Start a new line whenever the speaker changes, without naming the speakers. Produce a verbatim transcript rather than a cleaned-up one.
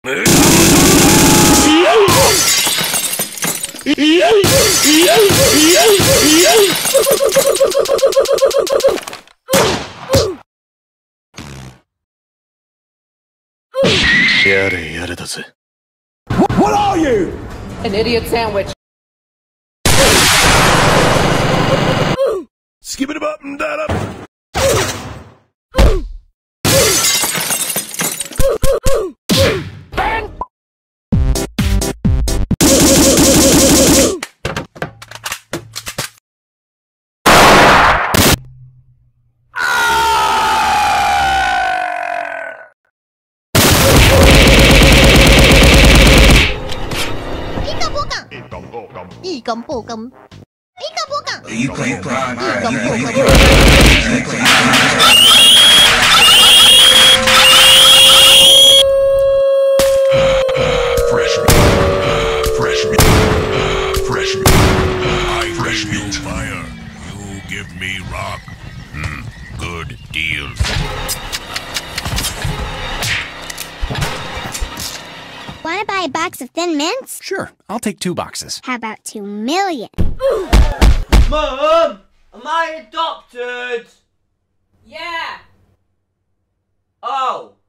What are you?
An idiot sandwich.
Skip it up and that up.
You play prime.
Fresh meat. Fresh meat. Fresh meat. I fresh meat. Fire. You give me rock. Hmm. Good deal.
Want to buy a box of Thin Mints?
Sure, I'll take two boxes.
How about two million?
Mum, am I adopted?
Yeah.
Oh.